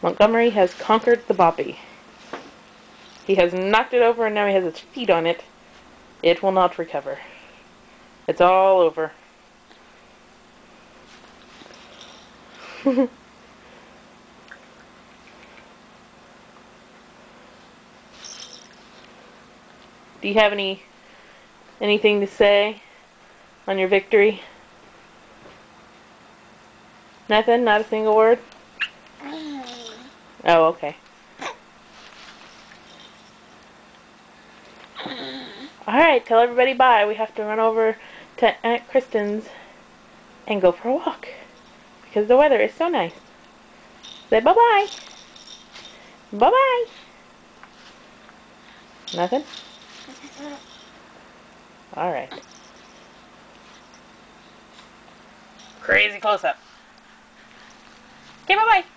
Montgomery has conquered the Boppy. He has knocked it over and now he has its feet on it. It will not recover. It's all over. Do you have anything to say on your victory? Nothing? Not a single word? Oh, okay. Alright, tell everybody bye. We have to run over to Aunt Kristen's and go for a walk. Because the weather is so nice. Say bye-bye. Bye-bye. Nothing? Alright. Crazy close-up. Okay, bye-bye.